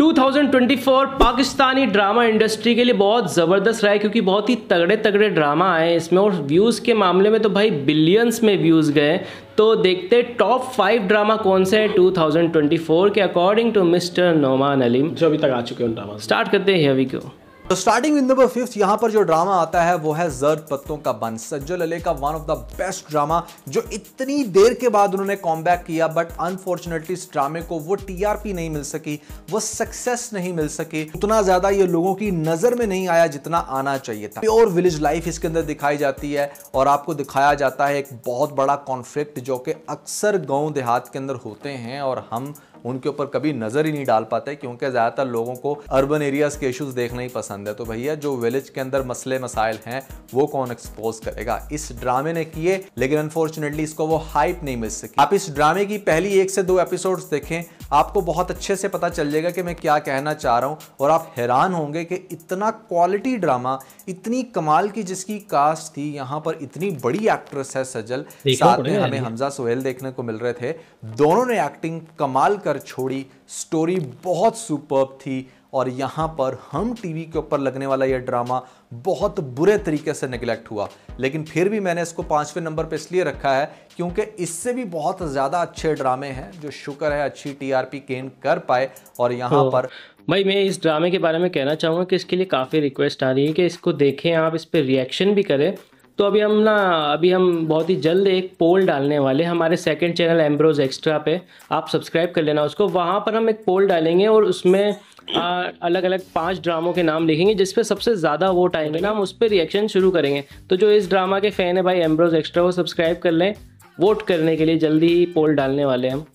2024 Pakistani drama industry के लिए बहुत ज़बरदस्त रहा है क्योंकि बहुत ही तगड़े तगड़े ड्रामा आए इसमें और व्यूज़ के मामले में तो भाई बिलियंस में व्यूज़ गए। तो देखते टॉप 5 ड्रामा कौन से हैं 2024 के according to mister Noman Aleem जो अभी तक आ चुके हैं ड्रामा। स्टार्ट करते हैं हियर वी गो। तो स्टार्टिंग विद नंबर 5 यहाँ पर जो ड्रामा आता है वो है जर्द पत्तों का बन। सज्जल अली का one of the best drama जो इतनी देर के बाद उन्होंने कॉमबैक किया, बट अनफॉर्चुनेटली इस ड्रामे को वो टीआरपी नहीं मिल सकी, वो सक्सेस नहीं मिल सकी, उतना ज्यादा ये लोगों की नजर में नहीं आया जितना आना चाहिए था। प्योर विलेज लाइफ इसके अंदर दिखाई जाती है और आपको दिखाया जाता है एक बहुत बड़ा कॉन्फ्लिक्ट जो कि अक्सर गांव देहात के अंदर होते हैं और हम उनके ऊपर कभी नजर ही नहीं डाल पाते क्योंकि ज्यादातर लोगों को अर्बन एरियाज के इश्यूज देखना ही पसंद है। तो भैया जो विलेज के अंदर मसले मसाइल हैं वो कौन एक्सपोज करेगा। इस ड्रामे ने किए लेकिन अनफॉर्चुनेटली इसको वो हाइप नहीं मिल सकी। आप इस ड्रामे की पहली 1 से 2 एपिसोड्स देखें, आपको बहुत अच्छे से पता चल जाएगा कि मैं क्या कहना चाह रहा हूं और आप हैरान होंगे कि इतना क्वालिटी ड्रामा, इतनी कमाल की जिसकी कास्ट थी, यहाँ पर इतनी बड़ी एक्ट्रेस है सजल, साथ में हमें हमजा सोहेल देखने को मिल रहे थे। दोनों ने एक्टिंग कमाल कर छोड़ी, स्टोरी बहुत सुपर्ब थी और यहाँ पर हम टीवी के ऊपर लगने वाला यह ड्रामा बहुत बुरे तरीके से नेग्लेक्ट हुआ। लेकिन फिर भी मैंने इसको 5वें नंबर पे इसलिए रखा है क्योंकि इससे भी बहुत ज़्यादा अच्छे ड्रामे हैं जो शुक्र है अच्छी टीआरपी गेन कर पाए। और यहाँ पर भाई मैं इस ड्रामे के बारे में कहना चाहूँगा कि इसके लिए काफ़ी रिक्वेस्ट आ रही है कि इसको देखें, आप इस पर रिएक्शन भी करें। तो अभी हम बहुत ही जल्द एक पोल डालने वाले हमारे सेकंड चैनल एम्ब्रोज एक्स्ट्रा पे, आप सब्सक्राइब कर लेना उसको। वहाँ पर हम एक पोल डालेंगे और उसमें अलग अलग 5 ड्रामों के नाम लिखेंगे जिस पे सबसे ज़्यादा वोट आएंगे ना, हम उस पर रिएक्शन शुरू करेंगे। तो जो इस ड्रामा के फ़ैन है भाई एम्ब्रोज एक्स्ट्रा वो सब्सक्राइब कर लें। वोट करने के लिए जल्दी ही पोल डालने वाले हम।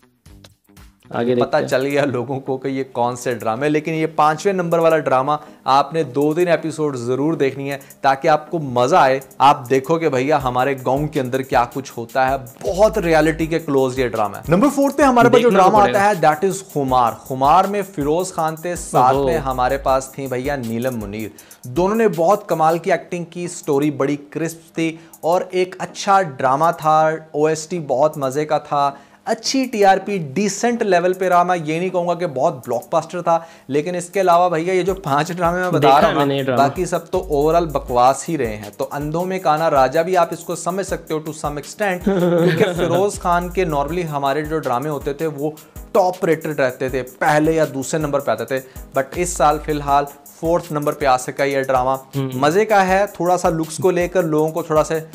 आगे पता चल गया लोगों को कि ये कौन से ड्रामे। लेकिन ये 5वें नंबर वाला ड्रामा आपने 2-3 एपिसोड जरूर देखनी है ताकि आपको मजा आए। आप देखो कि भैया हमारे गांव के अंदर क्या कुछ होता है, बहुत रियलिटी के क्लोज ये ड्रामा है। नंबर 4 पे हमारे पास जो ड्रामा आता है दैट इज खुमार। खुमार में फिरोज खान थे, साथ में हमारे पास थी भैया नीलम मुनीर। दोनों ने बहुत कमाल की एक्टिंग की, स्टोरी बड़ी क्रिस्प थी और एक अच्छा ड्रामा था। ओएसटी बहुत मजे का था, अच्छी टीआरपी, डिसेंट लेवल पे रहा। मैं ये नहीं कहूंगा कि बहुत ब्लॉकबस्टर था, लेकिन इसके अलावा भैया ये जो 5 ड्रामे मैं बता रहा हूँ बाकी सब तो ओवरऑल बकवास ही रहे हैं। तो अंधों में काना राजा भी आप इसको समझ सकते हो टू सम एक्सटेंट, क्योंकि फिरोज खान के नॉर्मली हमारे जो ड्रामे होते थे वो टॉप रेटेड रहते थे, पहले या दूसरे नंबर पे आते थे। बट इस साल फिलहाल 4th नंबर पे आ सका ये ड्रामा। मजे का है, थोड़ा सा लुक्स को लेकर लोगों को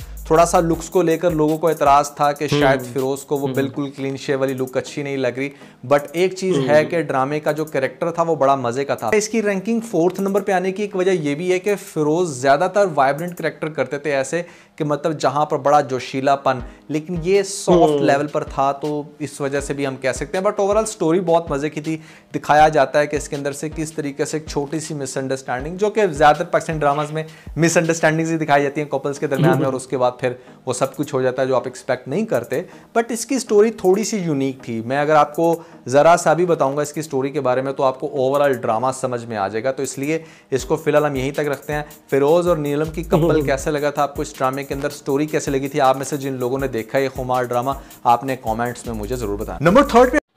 एतराज था कि शायद फिरोज को वो बिल्कुल क्लीन शेव वाली लुक अच्छी नहीं लग रही। बट एक चीज है कि ड्रामे का जो कैरेक्टर था वो बड़ा मजे का था। इसकी रैंकिंग 4th नंबर पे आने की एक वजह ये भी है कि फिरोज ज्यादातर वाइब्रेंट कैरेक्टर करते थे, ऐसे कि मतलब जहां पर बड़ा जोशीलापन, लेकिन ये सॉफ्ट लेवल पर था, तो इस वजह से भी हम कह सकते हैं। बट ओवरऑल स्टोरी बहुत मजे की थी। दिखाया जाता है कि इसके अंदर से किस तरीके से एक छोटी सी मिसअंडरस्टैंडिंग, जो कि ज्यादातर पाकिस्तानी ड्रामाज में मिसअंडरस्टैंडिंग्स ही दिखाई जाती हैं कपल्स के दरमियान में, और उसके बाद फिर वो सब कुछ हो जाता है जो आप एक्सपेक्ट नहीं करते। बट इसकी स्टोरी थोड़ी सी यूनिक थी। मैं अगर आपको जरा सा भी बताऊंगा इसकी स्टोरी के बारे में तो आपको ओवरऑल ड्रामा समझ में आ जाएगा। तो इसलिए इसको फिलहाल हम यहीं तक रखते हैं। फिरोज और नीलम की कपल कैसे लगा था आपको, इस ड्रामे के अंदर स्टोरी कैसे लगी थी, आप में से जिन लोगों ने देखा ये खुमार ड्रामा आपने कमेंट्स में मुझे जरूर बताया। नंबर 3 पे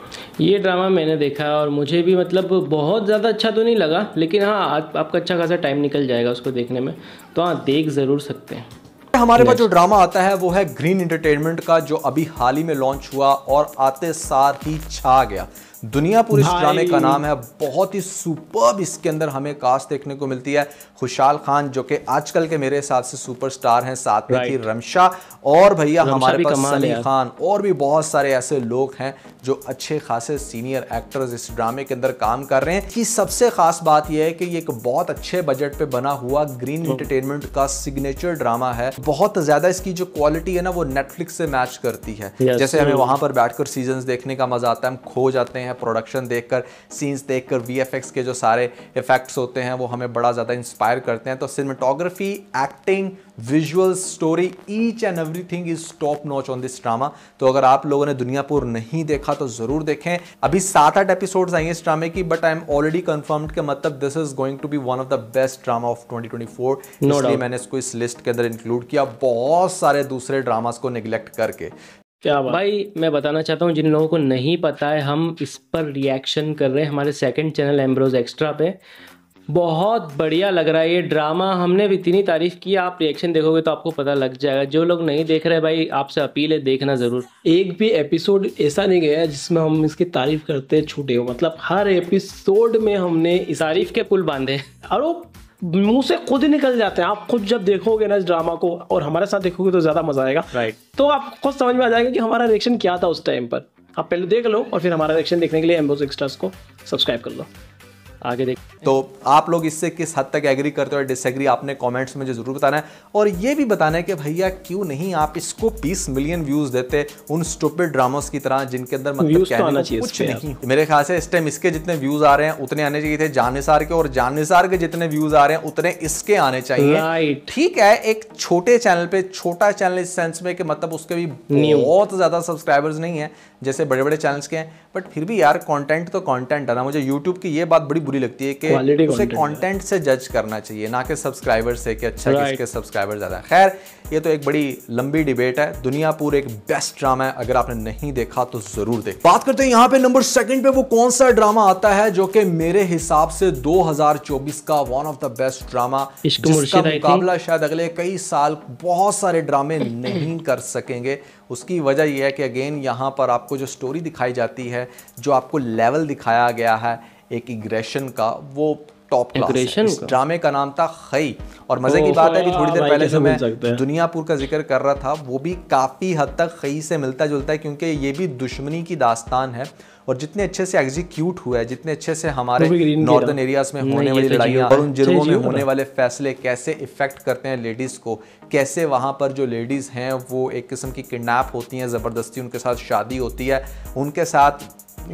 ये ड्रामा मैंने देखा और मुझे भी मतलब बहुत ज़्यादा अच्छा तो नहीं लगा, लेकिन हाँ आपका अच्छा खासा टाइम निकल जाएगा उसको देखने में, तो हाँ देख ज़रूर सकते हैं। हमारे पास जो ड्रामा आता है वो है ग्रीन एंटरटेनमेंट का, जो अभी हाल ही में लॉन्च हुआ और आते सार ही छा गया। दुनियापुर इस ड्रामे का नाम है। बहुत ही सुपर्ब इसके अंदर हमें कास्ट देखने को मिलती है। खुशहाल खान जो कि आजकल के मेरे हिसाब से सुपरस्टार हैं, साथ में थी रमशा, और भैया हमारे पास सनी खान, और भी बहुत सारे ऐसे लोग हैं जो अच्छे खासे सीनियर एक्टर्स इस ड्रामे के अंदर काम कर रहे हैं। कि सबसे खास बात यह है कि ये एक बहुत अच्छे बजट पे बना हुआ ग्रीन एंटरटेनमेंट का सिग्नेचर ड्रामा है। बहुत ज्यादा इसकी जो क्वालिटी है ना वो नेटफ्लिक्स से मैच करती है। जैसे हमें वहां पर बैठकर सीजन्स देखने का मजा आता है, हम खो जाते हैं प्रोडक्शन देखकर, सीन्स देखकर, वीएफएक्स के जो सारे इफेक्ट्स होते हैं वो हमें बड़ा ज्यादा इंस्पायर करते हैं। तो cinematography, acting, visual, story, each and everything is top notch on this drama. तो अगर आप लोगों ने दुनियापुर नहीं देखा तो जरूर देखें। अभी 7-8 एपिसोड्स आएंगे इस ड्रामे की, but I am already confirmed कि मतलब this is going to be one of the best drama of 2024, इसलिए मैंने इसको इस लिस्ट के अंदर इंक्लूड किया बहुत सारे दूसरे ड्रामास को निगलेक्ट करके। क्या बात। भाई मैं बताना चाहता हूँ, जिन लोगों को नहीं पता है, हम इस पर रिएक्शन कर रहे हैं हमारे सेकंड चैनल एम्ब्रोज एक्स्ट्रा पे। बहुत बढ़िया लग रहा है ये ड्रामा, हमने भी इतनी तारीफ की, आप रिएक्शन देखोगे तो आपको पता लग जाएगा। जो लोग नहीं देख रहे भाई, आपसे अपील है, देखना ज़रूर। एक भी एपिसोड ऐसा नहीं गया जिसमें हम इसकी तारीफ करते छूटे हो, मतलब हर एपिसोड में हमने इस तारीफ के पुल बांधे। और वो मुंह से खुद ही निकल जाते हैं। आप खुद जब देखोगे ना इस ड्रामा को और हमारे साथ देखोगे तो ज़्यादा मजा आएगा। राइट। तो आपको खुद समझ में आ जाएगा कि हमारा रिएक्शन क्या था उस टाइम पर। आप पहले देख लो और फिर हमारा रिएक्शन देखने के लिए एम्ब्रोज एक्स्ट्रास को सब्सक्राइब कर लो। आगे देख। तो आप लोग इससे किस हद तक एग्री करते हो, डिसएग्री, आपने कमेंट्स में मुझे जरूर बताना है। और ये भी बताना है कि भैया क्यों नहीं आप इसको 20 मिलियन व्यूज देते उन स्टूपिड ड्रामास की तरह जिनके अंदर मतलब कहने को कुछ नहीं। मेरे ख्याल से इस टाइम इसके जितने व्यूज आ रहे हैं उतने आने चाहिए थे जानिसार के, और जानिसार के जितने व्यूज आ रहे हैं उतने इसके आने चाहिए। ठीक है, एक छोटे चैनल पे, छोटा चैनल इस सेंस में कि मतलब उसके भी बहुत ज्यादा सब्सक्राइबर्स नहीं है जैसे बड़े बड़े चैनल्स के हैं, बट फिर भी यार कंटेंट तो कंटेंट है ना। मुझे यूट्यूब की ये बात बड़ी बुरी लगती है कि उसे कंटेंट से जज करना चाहिए, ना कि सब्सक्राइबर से कि अच्छा किसके सब्सक्राइबर ज्यादा है। खैर ये तो एक बड़ी लंबी डिबेट है। दुनियापुर एक बेस्ट ड्रामा है, अगर आपने नहीं देखा तो जरूर देखें। बात करते हैं यहाँ पे नंबर 2 पे वो कौन सा ड्रामा आता है जो कि मेरे हिसाब से 2024 का one of the best drama, जिसका मुकाबला शायद अगले कई साल बहुत सारे ड्रामे नहीं कर सकेंगे। उसकी वजह यह है कि अगेन यहाँ पर आपको जो स्टोरी दिखाई जाती है, जो आपको लेवल दिखाया गया है एक इग्रेशन का, वो टॉप क्लास है। इस ड्रामे का नाम था खई। और मजे की बात है कि थोड़ी देर पहले जो मैं दुनियापुर का जिक्र कर रहा था वो भी काफी हद तक खई से मिलता जुलता है, क्योंकि ये भी दुश्मनी की दास्तान है। और जितने अच्छे से एग्जीक्यूट हुआ है, जितने अच्छे से हमारे नॉर्दर्न एरियाज में होने वाली लड़ाइयाँ और उन जिलों में होने वाले फैसले कैसे इफेक्ट करते हैं लेडीज को, कैसे वहाँ पर जो लेडीज हैं वो एक किस्म की किडनैप होती हैं, ज़बरदस्ती उनके साथ शादी होती है, उनके साथ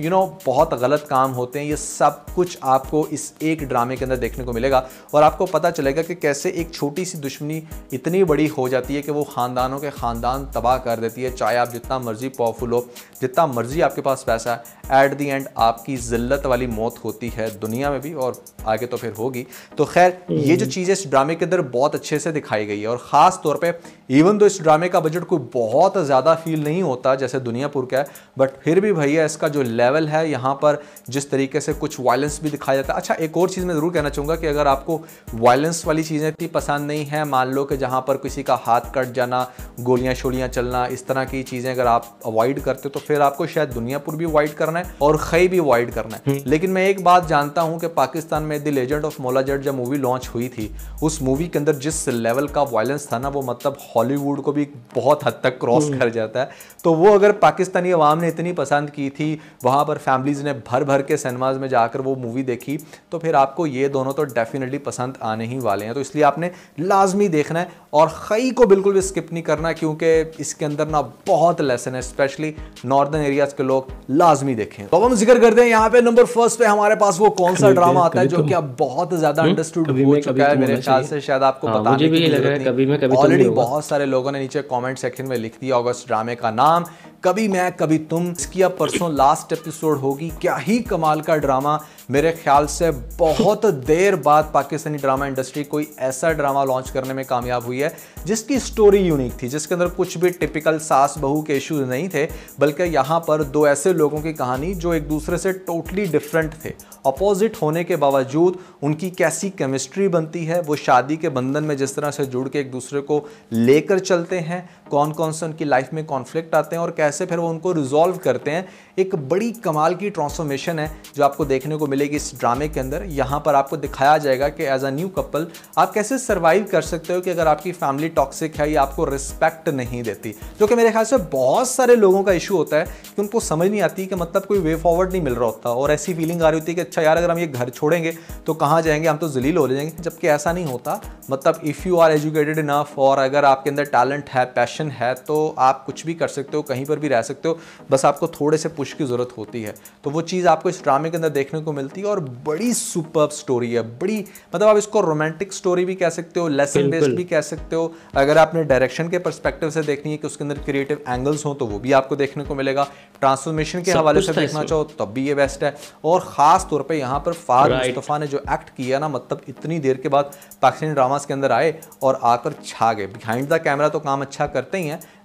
बहुत गलत काम होते हैं। ये सब कुछ आपको इस एक ड्रामे के अंदर देखने को मिलेगा और आपको पता चलेगा कि कैसे एक छोटी सी दुश्मनी इतनी बड़ी हो जाती है कि वो ख़ानदानों के ख़ानदान तबाह कर देती है। चाहे आप जितना मर्जी पावरफुल हो, जितना मर्जी आपके पास पैसा है, एट दी एंड आपकी ज़िल्लत वाली मौत होती है दुनिया में भी और आगे तो फिर होगी। तो खैर ये जो चीज़ इस ड्रामे के अंदर बहुत अच्छे से दिखाई गई है। और ख़ास तौर पर इवन तो इस ड्रामे का बजट कोई बहुत ज़्यादा फील नहीं होता जैसे दुनियापुर का है, बट फिर भी भैया इसका जो लेवल है यहाँ पर, जिस तरीके से कुछ वायलेंस भी दिखाया जाता है। अच्छा, एक और चीज़ मैं ज़रूर कहना चाहूँगा कि अगर आपको वायलेंस वाली चीज़ें इतनी पसंद नहीं है, मान लो कि जहाँ पर किसी का हाथ कट जाना, गोलियाँ शोलियाँ चलना, इस तरह की चीज़ें अगर आप अवॉइड करते हो तो फिर आपको शायद दुनियापुर भी अवॉइड करना है और खई भी अवॉइड करना है। लेकिन मैं एक बात जानता हूँ कि पाकिस्तान में the legend of Maula Jatt जब मूवी लॉन्च हुई थी, उस मूवी के अंदर जिस लेवल का वायलेंस था ना, वो मतलब हॉलीवुड को भी बहुत हद तक क्रॉस कर जाता है। तो वो अगर पाकिस्तानी अवाम ने इतनी पसंद की थी, वहाँ पर फैमिलीज़ ने भर भर के सिनेमाज में जाकर वो मूवी देखी, तो फिर आपको ये दोनों तो डेफिनेटली पसंद आने ही वाले हैं। तो इसलिए आपने लाजमी देखना है और खई को बिल्कुल भी स्किप नहीं करना, क्योंकि इसके अंदर ना बहुत लेसन है, स्पेशली नॉर्दर्न एरियाज के लोग लाजमी देखें। तो हम जिक्र करते हैं यहाँ पे नंबर 1 पे हमारे पास वो कौन सा ड्रामा आता है जो कि अब बहुत ज्यादा अंडरस्टूड हो चुका है। मेरे ख्याल से शायद आपको बताने की जरूरत नहीं, ऑलरेडी बहुत सारे लोगों ने नीचे कमेंट सेक्शन में लिख दिया होगा इस ड्रामे का नाम, कभी मैं कभी तुम। इसकी अब परसों लास्ट एपिसोड होगी। क्या ही कमाल का ड्रामा। मेरे ख्याल से बहुत देर बाद पाकिस्तानी ड्रामा इंडस्ट्री कोई ऐसा ड्रामा लॉन्च करने में कामयाब हुई है जिसकी स्टोरी यूनिक थी, जिसके अंदर कुछ भी टिपिकल सास बहू के इश्यूज नहीं थे, बल्कि यहाँ पर दो ऐसे लोगों की कहानी जो एक दूसरे से टोटली डिफरेंट थे, अपोजिट होने के बावजूद उनकी कैसी केमिस्ट्री बनती है, वो शादी के बंधन में जिस तरह से जुड़ के एक दूसरे को लेकर चलते हैं, कौन कौन से उनकी लाइफ में कॉन्फ्लिक्ट आते हैं और कैसे फिर वो उनको रिजॉल्व करते हैं। एक बड़ी कमाल की ट्रांसफॉर्मेशन है जो आपको देखने को मिलेगी इस ड्रामे के अंदर। यहाँ पर आपको दिखाया जाएगा कि एज अ न्यू कपल आप कैसे सर्वाइव कर सकते हो कि अगर आपकी फैमिली टॉक्सिक है या आपको रिस्पेक्ट नहीं देती, जो कि मेरे ख्याल से बहुत सारे लोगों का इशू होता है कि उनको समझ नहीं आती कि मतलब कोई वे फॉरवर्ड नहीं मिल रहा होता और ऐसी फीलिंग आ रही होती है कि अच्छा यार अगर हम ये घर छोड़ेंगे तो कहाँ जाएंगे, हम तो जलील हो जाएंगे, जबकि ऐसा नहीं होता। मतलब if you are educated enough और अगर आपके अंदर टैलेंट है, पैशन है, तो आप कुछ भी कर सकते हो, कहीं पर भी रह सकते हो, बस आपको थोड़े से पुश की ज़रूरत होती है। तो वो चीज़ आपको इस ड्रामे के अंदर देखने को मिलती है और बड़ी सुपर्ब स्टोरी है, बड़ी मतलब आप इसको रोमांटिक स्टोरी भी कह सकते हो, लेसन बेस्ड भी कह सकते हो। अगर आपने डायरेक्शन के पर्सपेक्टिव से देखनी है कि उसके अंदर क्रिएटिव एंगल्स हो तो वो भी आपको देखने को मिलेगा, ट्रांसफॉर्मेशन के हवाले से देखना चाहो तब भी ये बेस्ट है। और ख़ास तौर पर यहाँ पर फार मुस्तफ़ा ने जो एक्ट किया ना, मतलब इतनी देर के बाद पाकिस्तानी ड्रामास के अंदर आए और आकर छा गए। बिहाइंड द कैमरा तो काम अच्छा करते ही हैं,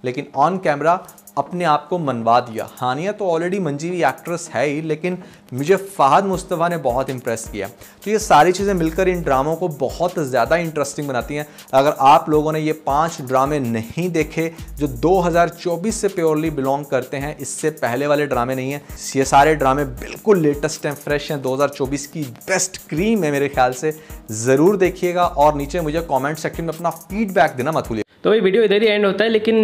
लेकिन ऑन कैमरा अपने आप को मनवा दिया। हानिया तो ऑलरेडी मंजी हुई एक्ट्रेस है ही, लेकिन मुझे फ़हद मुस्तफ़ा ने बहुत इंप्रेस किया। तो ये सारी चीज़ें मिलकर इन ड्रामों को बहुत ज़्यादा इंटरेस्टिंग बनाती हैं। अगर आप लोगों ने ये 5 ड्रामे नहीं देखे जो 2024 से प्योरली बिलोंग करते हैं, इससे पहले वाले ड्रामे नहीं हैं, ये सारे ड्रामे बिल्कुल लेटेस्ट हैं, फ्रेश हैं, 2024 की बेस्ट क्रीम है मेरे ख्याल से। ज़रूर देखिएगा और नीचे मुझे कॉमेंट सेक्शन में अपना फीडबैक देना मत भूलिए। तो ये वीडियो इधर ही एंड होता है, लेकिन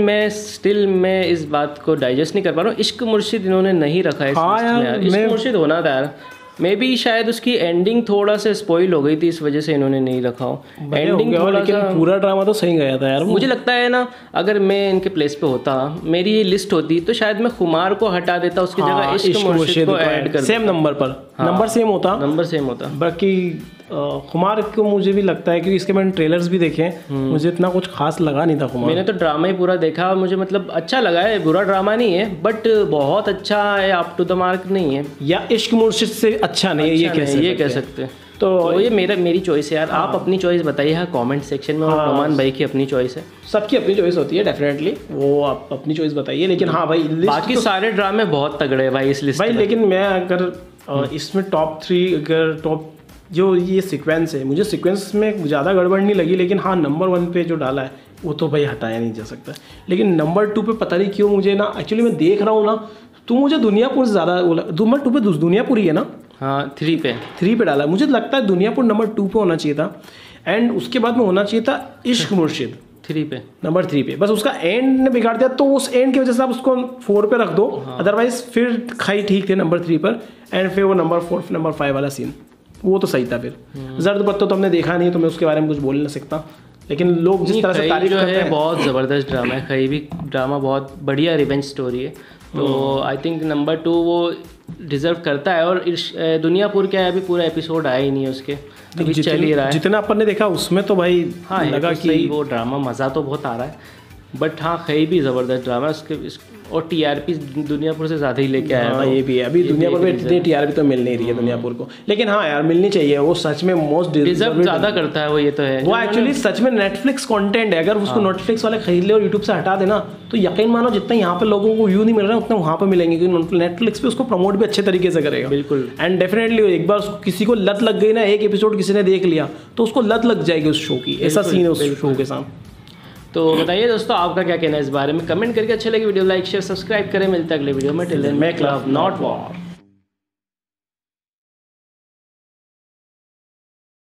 मैं इस बात को डाइजेस्ट नहीं कर पा रहा हूँ। इश्क मुर्शिद इन्होंने नहीं रखा है इस लिस्ट में यार। इश्क मुर्शिद होना था यार। मे बी शायद उसकी एंडिंग थोड़ा सा स्पॉइल हो गई थी, इस वजह से इन्होंने नहीं रखा हो एंडिंग थोड़ा लेकिन सा। पूरा ड्रामा तो सही गया था यार। मुझे लगता है ना, अगर मैं इनके प्लेस पे होता, मेरी ये लिस्ट होती, तो शायद मैं खुमार को हटा देता, उसकी जगह इश्क मुर्शिद को ऐड कर सेम नंबर पर। नंबर सेम होता। बाकी खुमार को मुझे भी लगता है, क्योंकि इसके मैंने ट्रेलर्स भी देखे हैं, मुझे इतना कुछ खास लगा नहीं था खुमार। मैंने तो ड्रामा ही पूरा देखा और मुझे मतलब अच्छा लगा है। बुरा ड्रामा नहीं है, बट बहुत अच्छा है, अप टू द मार्क नहीं है, या इश्क मुर्शिद से अच्छा नहीं है, ये कह सकते हैं। तो ये मेरी चॉइस है यार। आप अपनी चॉइस बताइए हाँ कमेंट सेक्शन में। और रोमान भाई की अपनी चॉइस है, सबकी अपनी चॉइस होती है डेफिनेटली, वो आप अपनी चॉइस बताइए। लेकिन हाँ भाई, बाकी सारे ड्रामे बहुत तगड़े हैं भाई इस लिस्ट भाई। लेकिन मैं अगर इसमें टॉप 3, अगर टॉप जो ये सीक्वेंस है, मुझे सीक्वेंस में ज़्यादा गड़बड़ नहीं लगी, लेकिन हाँ नंबर 1 पे जो डाला है वो तो भाई हटाया नहीं जा सकता। लेकिन नंबर 2 पे पता नहीं क्यों मुझे ना, एक्चुअली मैं देख रहा हूँ ना, तो मुझे दुनियापुर ज़्यादा, नंबर 2 पे दुनियापुर ही है ना। हाँ 3 पे डाला। मुझे लगता है दुनियापुर नंबर 2 पे होना चाहिए था, एंड उसके बाद में होना चाहिए था इश्क मुर्शिद 3 पे, नंबर 3 पे। बस उसका एंड ने बिगाड़ दिया, तो उस एंड की वजह से आप उसको 4 पे रख दो। अदरवाइज फिर खाई ठीक थे नंबर 3 पर, एंड फिर वो नंबर 4 नंबर 5 वाला सीन वो तो सही था। फिर जर्द पत्तो तो हमने देखा नहीं, तो मैं उसके बारे में कुछ बोल नहीं सकता, लेकिन लोग जिस तरह से तारीफ करते हैं, बहुत ज़बरदस्त ड्रामा है। खई भी ड्रामा बहुत बढ़िया रिवेंज स्टोरी है, तो आई थिंक नंबर 2 वो डिजर्व करता है। और दुनियापुर क्या है, अभी पूरा एपिसोड आया ही नहीं है उसके, अभी चल ही रहा है। जितना अपन ने देखा उसमें तो भाई हाँ लगा कि वो ड्रामा मज़ा तो बहुत आ रहा है, बट हाँ खई भी ज़बरदस्त ड्रामा है उसके। और टीआरपी दुनियापुर से ज़्यादा ही लेके आया। हाँ ये भी है। अभी दुनियापुर में इतनी टीआरपी तो मिल नहीं रही है दुनियापुर को, लेकिन हाँ यार मिलनी चाहिए। वो सच में मोस्ट डिजर्व ज़्यादा करता है वो, ये तो है। वो एक्चुअली सच में नेटफ्लिक्स कंटेंट है। अगर उसको नेटफ्लिक्स वाले खरीद ले और यूट्यूब से हटा देना, तो यकीन मानो जितना यहाँ पे लोगों को व्यू नहीं मिल रहा है, उतना वहाँ पे मिलेंगे, क्योंकि नेटफ्लिक्स पे उसको प्रमोट भी अच्छे तरीके से करेगा। बिल्कुल। एंड डेफिनेटली एक बार किसी को लत लग गई ना, एक एपिसोड किसी ने देख लिया तो उसको लत लग जाएगी उस शो की। ऐसा सीन है उस शो के साथ। तो बताइए दोस्तों आपका क्या कहना है इस बारे में, कमेंट करके। अच्छे लगे वीडियो लाइक शेयर सब्सक्राइब करें। मिलते हैं अगले वीडियो में। Till then make love not war.